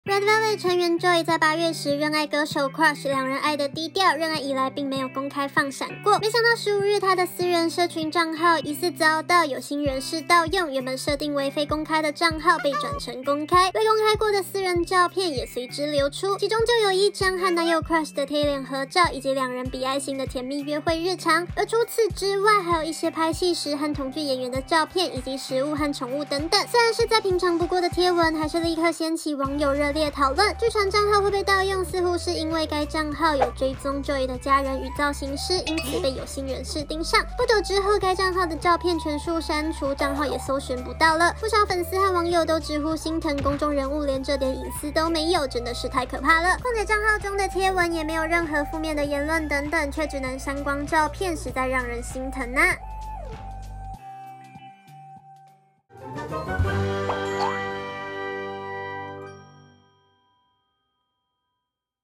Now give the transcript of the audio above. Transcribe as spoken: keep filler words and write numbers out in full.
Red Velvet 成员 Joy 在八月时认爱歌手 Crush， 两人爱的低调，认爱以来并没有公开放闪过。没想到十五日他的私人社群账号疑似遭到有心人士盗用，原本设定为非公开的账号被转成公开，未公开过的私人照片也随之流出，其中就有一张和男友 Crush 的贴脸合照，以及两人比爱心的甜蜜约会日常。而除此之外，还有一些拍戏时和同剧演员的照片，以及食物和宠物等等。虽然是再平常不过的贴文，还是立刻掀起网友热烈讨论。据传账号会被盗用，似乎是因为该账号有追踪 Joy 的家人与造型师，因此被有心人士盯上。不久之后，该账号的照片全数删除，账号也搜寻不到了。不少粉丝和网友都直呼心疼公众人物连这点隐私都没有，真的是太可怕了。况且账号中的贴文也没有任何负面的言论等等，却只能删光照片，实在让人心疼啊。